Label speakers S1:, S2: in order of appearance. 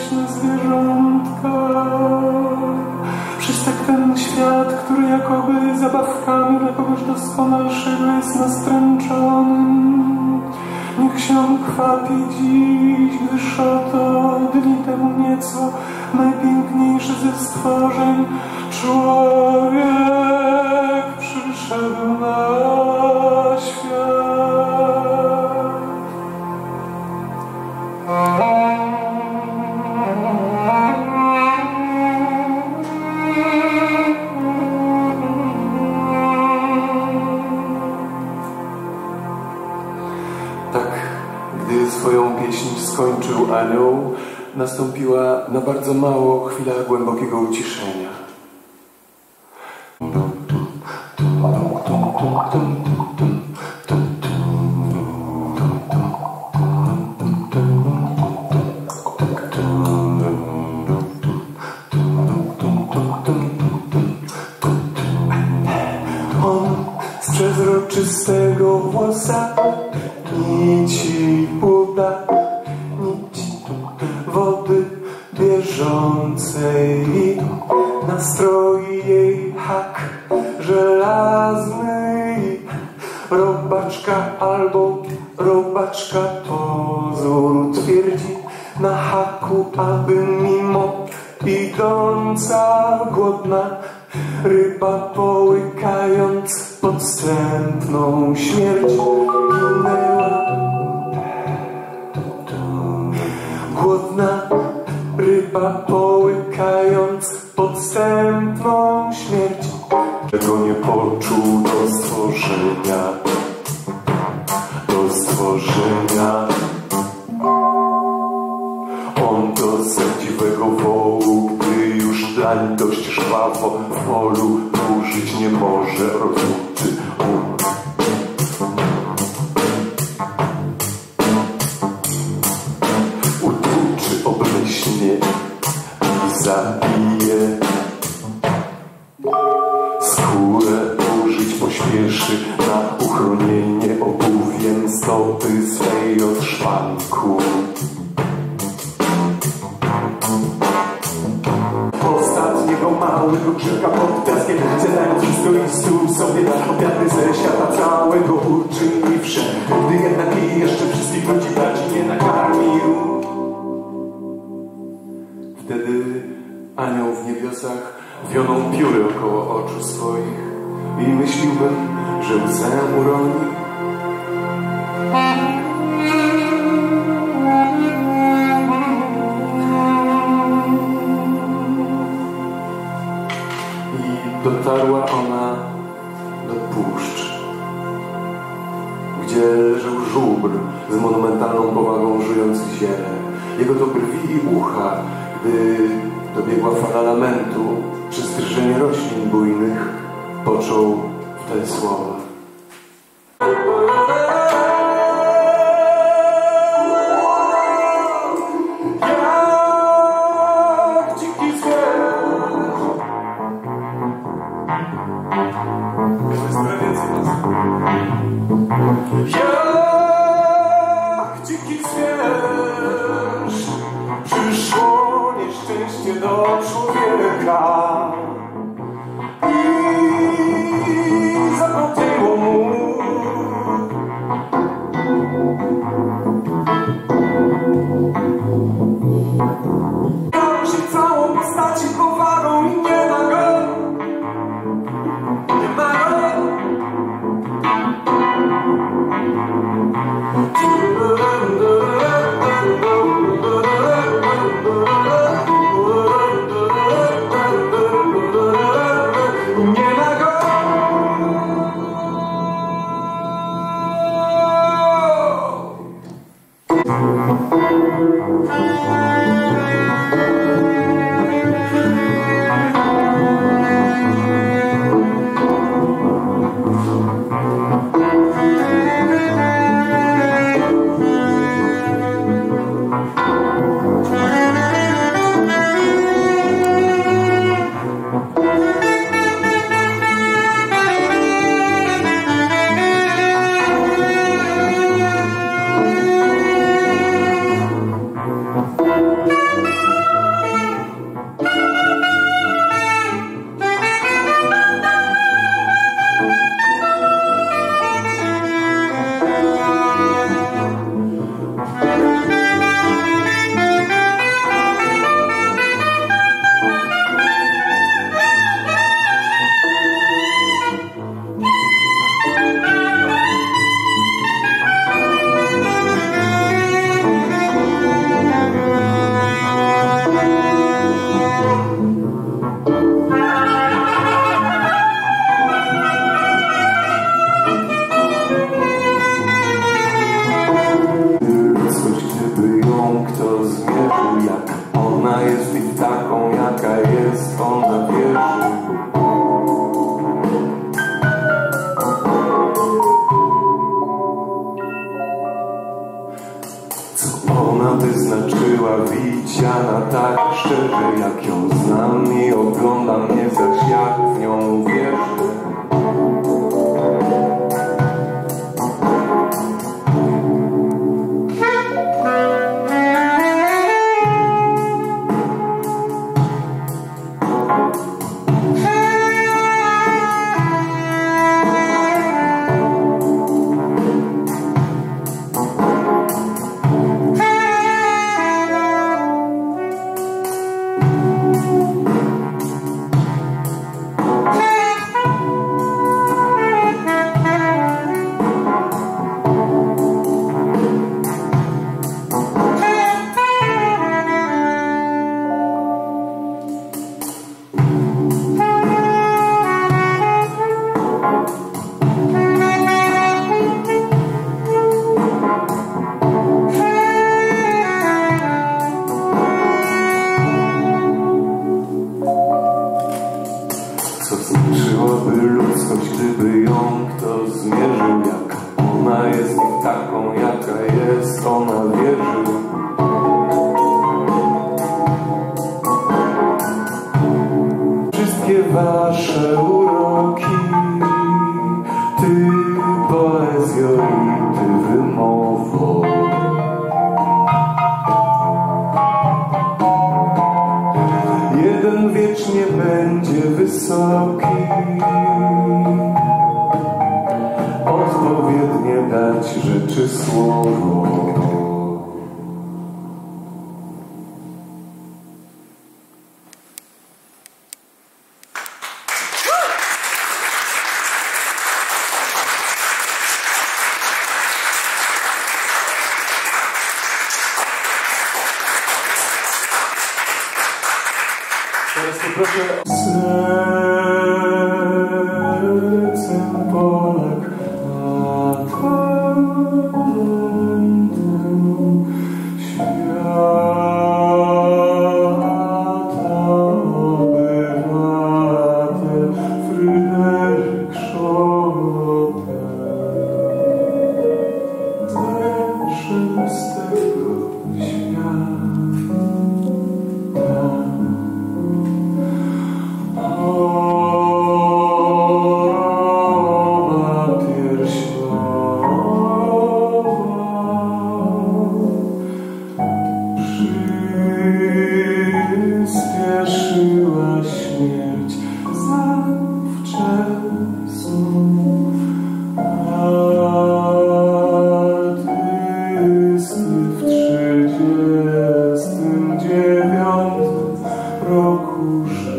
S1: leśne zwierzątka. Wszyscy ten świat, który jakoby zabawkami dla kogoś doskonalszego jest nastręczonym. Niech się kwapi dziś, gdyż oto dni temu nieco najpiękniejszy ze stworzeń człowiek przyszedł na świat. Tak, gdy swoją pieśń skończył anioł, nastąpiła na bardzo mało chwila głębokiego uciszenia. On z przezroczystego włosa nici płuta, nici wody bieżącej i nastroi jej hak żelazny i robaczka albo robaczka pozór twierdzi na haku, aby mimo idąca głodna ryba połykając podstępną śmierć ginęła. Głodna ryba połykając podstępną śmierć. Tego nie poczuł do stworzenia, do stworzenia. On do sędziwego wołu, gdy już dlań dość żwawo w polu dłużyć nie może, rozłączy utłuczy obmyślnie i zabije. Skórę użyć pośpieszy na uchronienie obuwiem stopy swej od szwanku. Ostatniego małego krzyka pod piaskiem, zjadając wszystko i stół sobie obiady ze świata całego uczyniwszy. Gdy jednak i jeszcze wszystkich ludzi braci nie nakarmił. Wtedy anioł w niebiosach wionął pióry około oczu swoich i myśliłbym, że łzę uroni. Dotarła ona do puszcz, gdzie leżał żubr z monumentalną powagą żujący ziele. Jego to brwi i ucha, gdy dobiegła fala lamentu, przystrzyżenie roślin bujnych, począł w te słowa. Jak dziki zwierz przyszło nieszczęście do człowieka i zapomniało mu. Miał się całą postaci powagą i nie ma go. Nie ma go. kto zmierzył, jak ona jest i w taką, jaka jest, ona wierzy. Co ona wyznaczyła, widziana tak szczerze, jak ją znam i ogląda mnie, zaś jak w nią wierzę. Co znaczyłaby ludzkość, gdyby ją kto zmierzył, jak ona jest i taką, jaka jest, ona wierzy. Wszystkie wasze uroki, ty poezjo i ty wymowo. Jeden wiecznie będzie wysoki, odpowiednie dać rzeczy słowo. Teraz poproszę sercem Polak na talentu świata obywatel Fryderyk Chopin zeszedł z tego świata. Przyspieszyła śmierć zawczasu. Artysty w 39 roku życia.